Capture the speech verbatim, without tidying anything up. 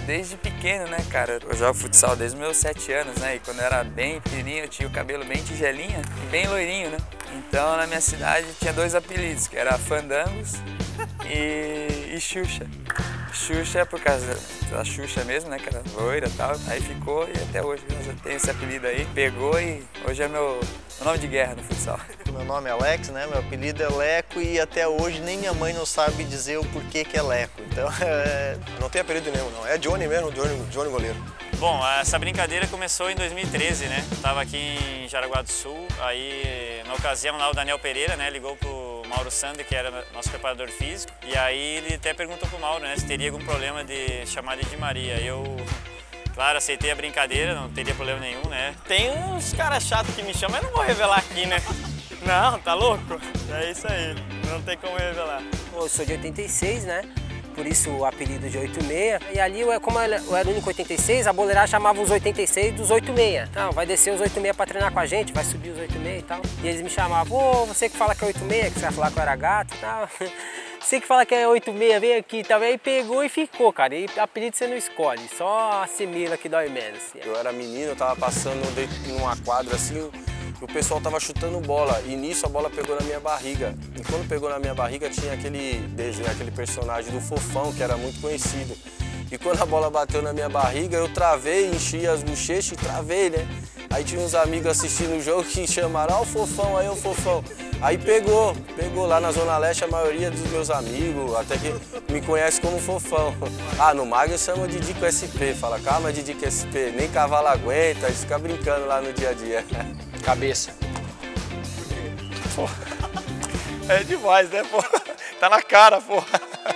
desde pequeno, né, cara? Eu jogo futsal desde os meus sete anos, né? E quando eu era bem pequenininho, eu tinha o cabelo bem tigelinha e bem loirinho, né? Então, na minha cidade, tinha dois apelidos, que era Fandangos e, e Xuxa. Xuxa é por causa da Xuxa mesmo, né, que era loira e tal. Aí ficou e até hoje eu tenho esse apelido aí. Pegou e hoje é meu, meu nome de guerra no futsal. Meu nome é Alex, né? Meu apelido é Leco e até hoje nem minha mãe não sabe dizer o porquê que é Leco. Então, é... Não tem apelido nenhum, não. É Johnny mesmo, Johnny, Johnny Goleiro. Bom, essa brincadeira começou em dois mil e treze, né? Tava aqui em Jaraguá do Sul, aí na ocasião lá o Daniel Pereira, né, ligou pro Mauro Sander, que era nosso preparador físico, e aí ele até perguntou pro Mauro, né, se teria algum problema de chamar ele de Maria. Eu, claro, aceitei a brincadeira, não teria problema nenhum, né? Tem uns caras chatos que me chamam, mas não vou revelar aqui, né? Não, tá louco? É isso aí, não tem como revelar. Eu sou de oitenta e seis, né? Por isso o apelido de oitenta e seis. E ali, como eu era o único oitenta e seis, a boleirada chamava os oitenta e seis dos oitenta e seis. Então, vai descer os oitenta e seis para treinar com a gente, vai subir os oitenta e seis e tal. E eles me chamavam, ô, você que fala que é oitenta e seis, que você vai falar que eu era gato e tal. Você que fala que é oitenta e seis, vem aqui e tal. Aí pegou e ficou, cara. E apelido você não escolhe, só assimila que dói menos. Eu era menino, eu tava passando numa quadra assim, o pessoal tava chutando bola e nisso a bola pegou na minha barriga. E quando pegou na minha barriga tinha aquele desenho, aquele personagem do Fofão, que era muito conhecido. E quando a bola bateu na minha barriga, eu travei, enchi as bochechas e travei, né? Aí tinha uns amigos assistindo o jogo que chamaram, ó, o Fofão, aí o Fofão. Aí pegou, pegou lá na Zona Leste a maioria dos meus amigos, até que me conhece como Fofão. Ah, no Magno chama de Dico S P, fala, calma Didico S P, nem cavalo aguenta, a gente fica brincando lá no dia a dia. Cabeça. Pô, é demais, né, pô? Tá na cara, pô.